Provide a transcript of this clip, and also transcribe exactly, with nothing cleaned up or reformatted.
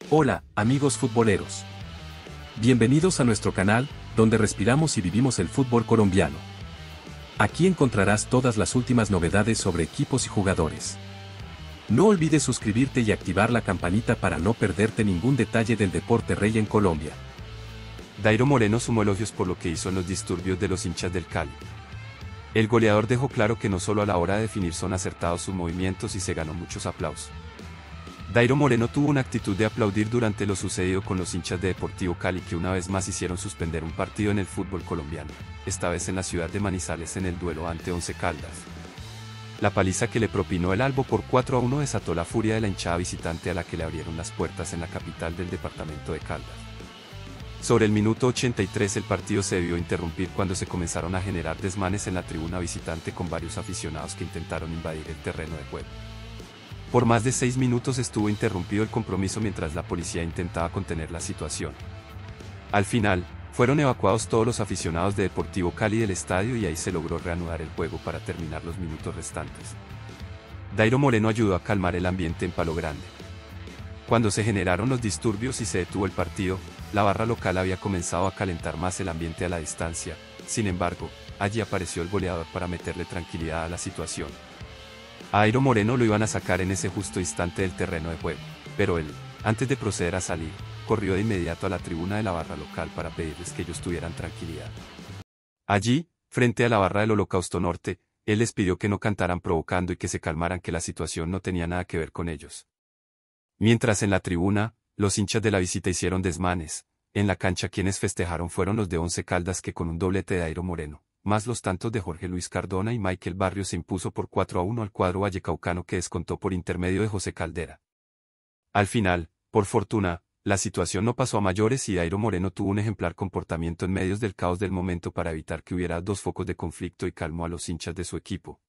Hola, amigos futboleros. Bienvenidos a nuestro canal, donde respiramos y vivimos el fútbol colombiano. Aquí encontrarás todas las últimas novedades sobre equipos y jugadores. No olvides suscribirte y activar la campanita para no perderte ningún detalle del deporte rey en Colombia. Dairo Moreno sumó elogios por lo que hizo en los disturbios de los hinchas del Cali. El goleador dejó claro que no solo a la hora de definir son acertados sus movimientos y se ganó muchos aplausos. Dairo Moreno tuvo una actitud de aplaudir durante lo sucedido con los hinchas de Deportivo Cali que una vez más hicieron suspender un partido en el fútbol colombiano, esta vez en la ciudad de Manizales en el duelo ante Once Caldas. La paliza que le propinó el Albo por cuatro a uno desató la furia de la hinchada visitante a la que le abrieron las puertas en la capital del departamento de Caldas. Sobre el minuto ochenta y tres el partido se debió interrumpir cuando se comenzaron a generar desmanes en la tribuna visitante con varios aficionados que intentaron invadir el terreno de juego. Por más de seis minutos estuvo interrumpido el compromiso mientras la policía intentaba contener la situación. Al final, fueron evacuados todos los aficionados de Deportivo Cali del estadio y ahí se logró reanudar el juego para terminar los minutos restantes. Dairo Moreno ayudó a calmar el ambiente en Palo Grande. Cuando se generaron los disturbios y se detuvo el partido, la barra local había comenzado a calentar más el ambiente a la distancia. Sin embargo, allí apareció el goleador para meterle tranquilidad a la situación. A Dairo Moreno lo iban a sacar en ese justo instante del terreno de juego, pero él, antes de proceder a salir, corrió de inmediato a la tribuna de la barra local para pedirles que ellos tuvieran tranquilidad. Allí, frente a la barra del Holocausto Norte, él les pidió que no cantaran provocando y que se calmaran, que la situación no tenía nada que ver con ellos. Mientras en la tribuna, los hinchas de la visita hicieron desmanes, en la cancha quienes festejaron fueron los de Once Caldas que con un doblete de Dairo Moreno, más los tantos de Jorge Luis Cardona y Michael Barrios se impuso por cuatro a uno al cuadro vallecaucano que descontó por intermedio de José Caldera. Al final, por fortuna, la situación no pasó a mayores y Dairo Moreno tuvo un ejemplar comportamiento en medio del caos del momento para evitar que hubiera dos focos de conflicto y calmó a los hinchas de su equipo,